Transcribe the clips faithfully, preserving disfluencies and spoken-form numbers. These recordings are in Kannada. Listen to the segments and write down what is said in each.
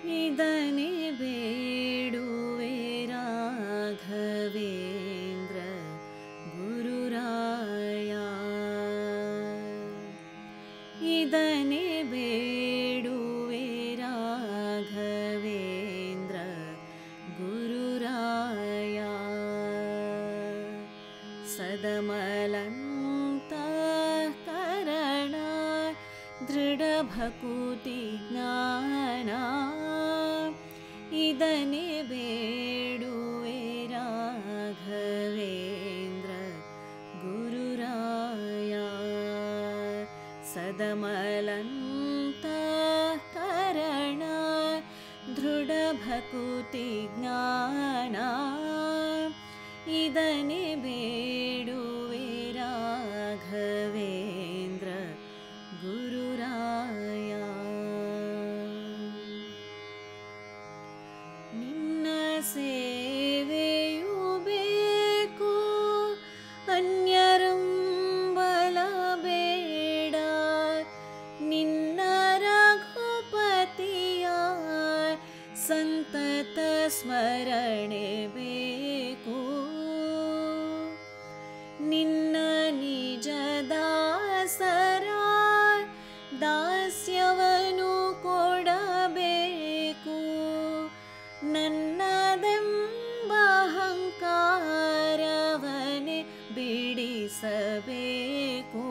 ಇದನೆ ಬೇಡುವೆ ರಾಘವೇಂದ್ರ ಗುರುರಾಯ ಇದನೆ ಬೇಡುವೆ ರಾಘವೇಂದ್ರ ಗುರುರಾಯ ಸದಮಲಂತಃಕರಣ ದೃಢಭಕುತಿ ಜ್ಞಾನ ಇದನೆ ಬೇಡುವೆ ರಾಘವೇಂದ್ರ ಗುರುರಾಯ ಸದಮಲಂತಃಕರಣ ದೃಢಭಕುತಿ ಜ್ಞಾನ ಇದನೆ ಬೇಡುವೆ ರಾಘವೇಂದ್ರ ಗುರುರಾಯ ನಿನ್ನ ಸೇವೆಯು ಬೇಕು ಅನ್ಯರಂಬಲ ಬೇಡ ನಿನ್ನ ರಘುಪತಿಯ ಸಂತತ ಸ್ಮರಣೆ ಬೇಕು ನಿನ್ನ ನಿಜ ದಾಸರ ದಾಸ್ಯವನು ಕೊಡಬೇಕು ನನ್ನದೆಂಬ ಅಹಂಕಾರವನೆ ಬಿಡಿಸಬೇಕು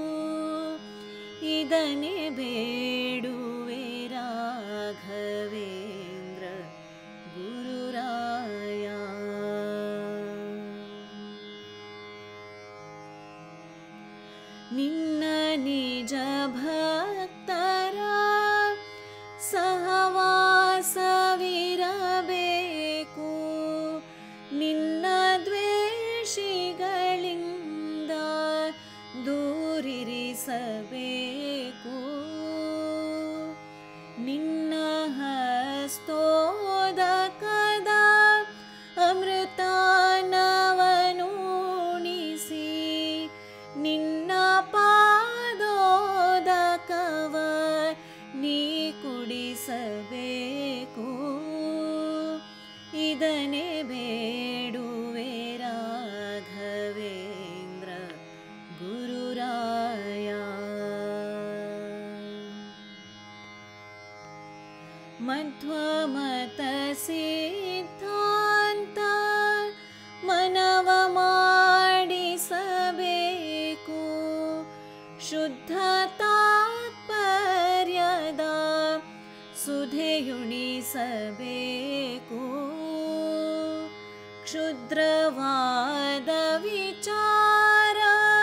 ಇದನೆ ಬೇಡುವೆ ರಾಘವೇಂದ್ರ ಗುರುರಾಯ ನಿನ್ನ ನಿಜ ಭಕ್ತರ ಸಹವಾಸವಿರಬೇಕು ನಿನ್ನ ದ್ವೇಷಿಗಳಿಂದ ದೂರಿರಿಸಬೇಕು ನಿನ್ನ ಹಸ್ತೋದಕದ ಅಮೃತಾನವನುಣಿಸಿ ನಿನ್ನ ಪಾದೋದಕವ ನೀ ಕುಡಿಸಬೇಕು ಇದನೆ ಬೇಡುವೆ ರಾಘವೇಂದ್ರ ಗುರುರಾಯ ಮಧ್ವಮತ ಸಿದ್ಧಾಂತ ಮನವ ಮಾಡಿಸಬೇಕು ಶುದ್ಧ ತಾತ್ಪರ್ಯದ ಸುಧೆಯುಣಿಸಬೇಕು ಕ್ಷುದ್ರವಾದ ವಿಚಾರ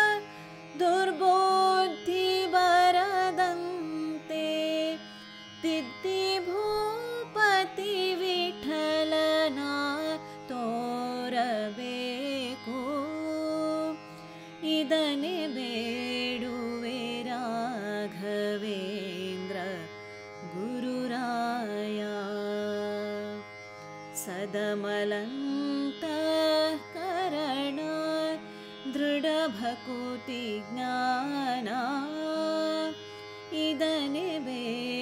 ದುರ್ಬುದ್ಧಿ ಬರದಂತೆ ತಿದ್ದಿ ಭೂಪತಿ ವಿಠಲನ ತೋರಬೇಕು ಇದನೆ ಬೇಡುವೆ ರಾಘವೇಂದ್ರ ಗುರುರಾಯ ಸದಮಲಂತಃಕರಣ ದೃಢಭಕುತಿ ಜ್ಞಾನ ಇದನೆ ಬೇಡುವೆ